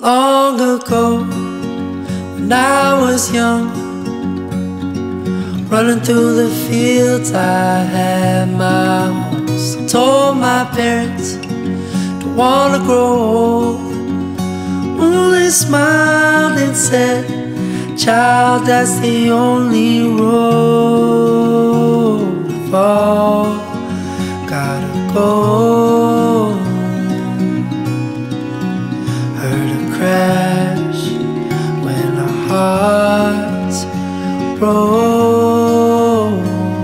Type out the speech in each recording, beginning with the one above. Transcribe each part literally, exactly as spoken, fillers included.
Long ago, when I was young, running through the fields, I had my hopes. I told my parents, don't wanna grow old. Only smiled and said, child, that's the only road we've all gotta go. Heard a crash when our hearts broke,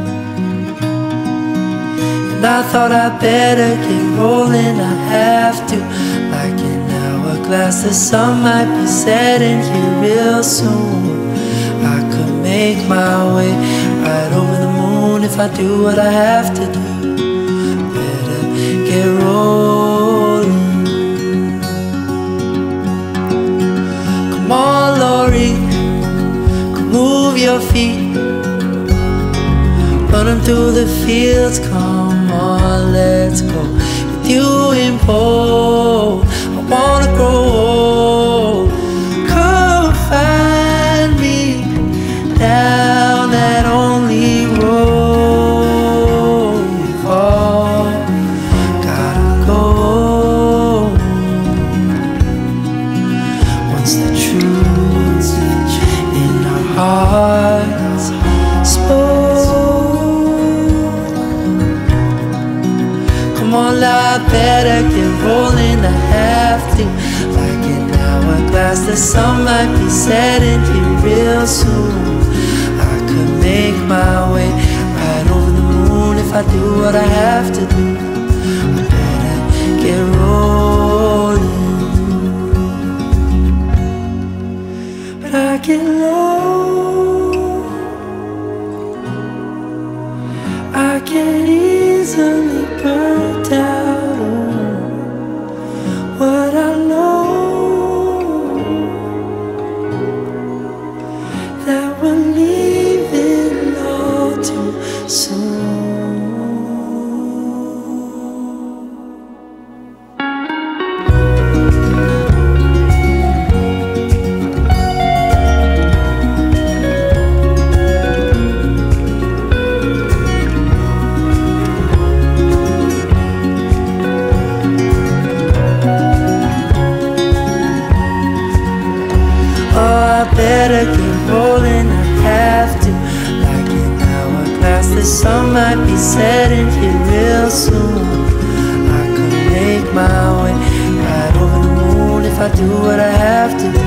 and I thought I better keep rolling. I have to, like an hourglass, the sun might be setting here real soon. I could make my way right over the moon if I do what I have to do. Better get rolling. Come on, Lori, come move your feet. Running through the fields, come on, let's go. With you in bold, I wanna grow old. Come find me down that only road we've all gotta go. Once the truth in our hearts spoke, come on, I better get rolling. I have to, like an hourglass, the sun might be setting here real soon. I could make my way right over the moon if I do what I have to do. I better get rolling. But I get low, I get easily burnt out. What I know, that we're leaving all too soon. Better get rolling, I have to, like an hourglass, the sun might be setting here real soon. I could make my way right over the moon if I do what I have to do.